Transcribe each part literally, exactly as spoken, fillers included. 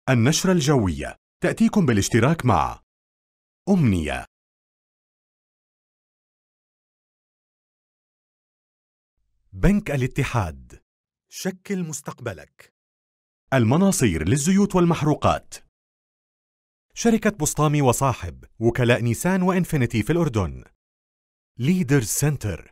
النشرة الجوية تأتيكم بالاشتراك مع أمنية. بنك الاتحاد، شكل مستقبلك. المناصير للزيوت والمحروقات. شركة بسطامي وصاحب، وكلاء نيسان وإنفينيتي في الأردن. ليدرز سنتر.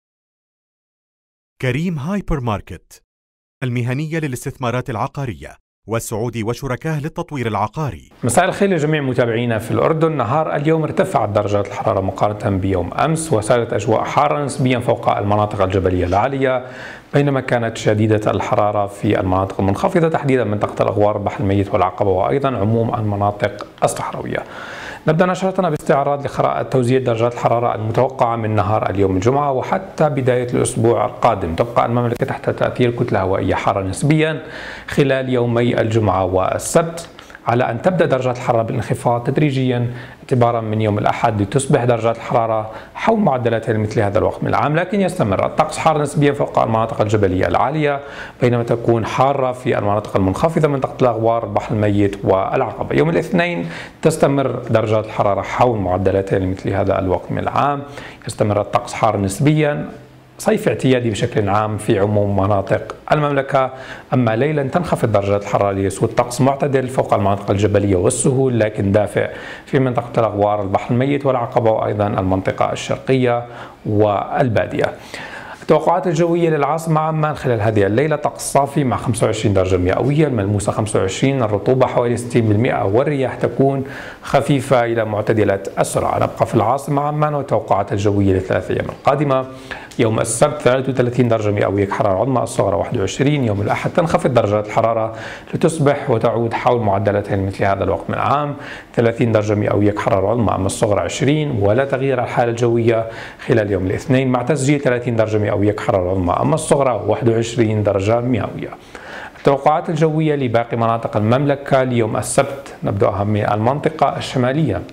كريم هايبر ماركت، المهنية للاستثمارات العقارية، والسعودي وشركاه للتطوير العقاري. مساء الخير لجميع متابعينا في الأردن. نهار اليوم ارتفعت درجات الحرارة مقارنة بيوم أمس، وسارت أجواء حارة نسبيا فوق المناطق الجبلية العالية، بينما كانت شديدة الحرارة في المناطق المنخفضة، تحديدا منطقة الأغوار، البحر الميت والعقبة، وأيضا عموم المناطق الصحراوية. نبدأ نشرتنا باستعراض لقراءة توزيع درجات الحرارة المتوقعة من نهار اليوم الجمعة وحتى بداية الأسبوع القادم. تبقى المملكة تحت تأثير كتلة هوائية حارة نسبيا خلال يومي الجمعة والسبت، على أن تبدأ درجات الحرارة بالانخفاض تدريجيا اعتبارا من يوم الأحد، لتصبح درجات الحرارة حول معدلاتها لمثل هذا الوقت من العام، لكن يستمر الطقس حار نسبيا فوق المناطق الجبلية العالية، بينما تكون حارة في المناطق المنخفضة منطقة الأغوار، البحر الميت والعقبة. يوم الاثنين تستمر درجات الحرارة حول معدلاتها لمثل هذا الوقت من العام، يستمر الطقس حار نسبيا صيف اعتيادي بشكل عام في عموم مناطق المملكة. أما ليلا تنخفض درجات الحرارة ليسود طقس معتدل فوق المناطق الجبلية والسهول، لكن دافئ في منطقة الأغوار، البحر الميت والعقبة، وأيضا المنطقة الشرقية والبادية. التوقعات الجوية للعاصمة عمان خلال هذه الليلة: طقس صافي مع خمسة وعشرين درجة مئوية، الملموسة خمسة وعشرين، الرطوبة حوالي ستين بالمئة، والرياح تكون خفيفة إلى معتدلة السرعة. نبقى في العاصمة عمان والتوقعات الجوية للثلاث أيام القادمة: يوم السبت ثلاثة وثلاثين درجة مئوية حرارة عظمى، الصغرى واحد وعشرين. يوم الأحد تنخفض درجات الحرارة لتصبح وتعود حول معدلاتها لمثل هذا الوقت من العام، ثلاثين درجة مئوية حرارة عظمى، أما الصغرى عشرين، ولا تغيير الحالة الجوية خلال يوم الاثنين مع تسجيل ثلاثين درجة مئوية حرارة عظمى، أما الصغرى واحد وعشرين درجة مئوية. التوقعات الجوية لباقي مناطق المملكة ليوم السبت: نبدأها من المنطقة الشمالية.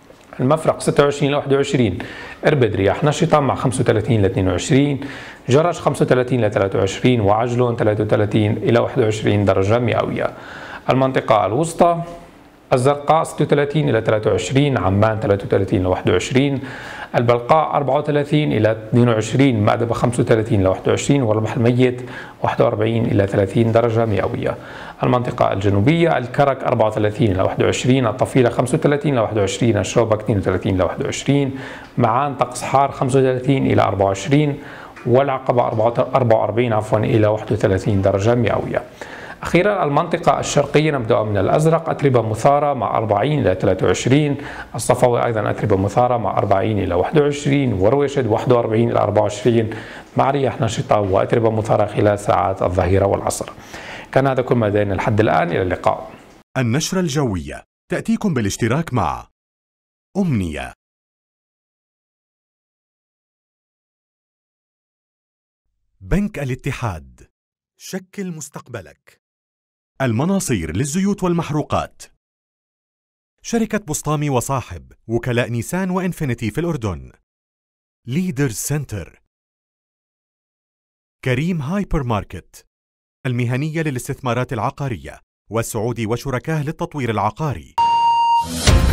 المفرق ستة وعشرين إلى واحد وعشرين، إربد رياح نشطة مع خمسة وثلاثين إلى اثنين وعشرين، جرش خمسة وثلاثين إلى ثلاثة وعشرين، وعجلون ثلاثة وثلاثين إلى واحد وعشرين درجة مئوية. المنطقة الوسطى: الزرقاء ستة وثلاثين إلى ثلاثة وعشرين، عمان ثلاثة وثلاثين إلى واحد وعشرين، البلقاء أربعة وثلاثين إلى اثنين وعشرين، مأدبة خمسة وثلاثين إلى واحد وعشرين، والبحر الميت واحد وأربعين إلى ثلاثين درجة مئوية. المنطقة الجنوبية: الكرك أربعة وثلاثين إلى واحد وعشرين، الطفيلة خمسة وثلاثين إلى واحد وعشرين، الشوبك اثنين وثلاثين إلى واحد وعشرين، معان طقس حار خمسة وثلاثين إلى أربعة وعشرين، والعقبة أربعة وأربعين عفوا إلى واحد وثلاثين درجة مئوية. أخيرا المنطقة الشرقية: نبدأ من الأزرق، أتربة مثارة مع أربعين إلى ثلاثة وعشرين، الصفوي أيضا أتربة مثارة مع أربعين إلى واحد وعشرين، ورويشد واحد وأربعين إلى أربعة وعشرين مع رياح نشطة وأتربة مثارة خلال ساعات الظهيرة والعصر. كان هذا كل ما لدينا لحد الآن، إلى اللقاء. النشرة الجوية تأتيكم بالاشتراك مع أمنية. بنك الاتحاد، شكل مستقبلك. المناصير للزيوت والمحروقات. شركة بسطامي وصاحب، وكلاء نيسان وإنفينيتي في الأردن. ليدرز سنتر. كريم هايبر ماركت، المهنية للاستثمارات العقارية، والسعودي وشركاه للتطوير العقاري.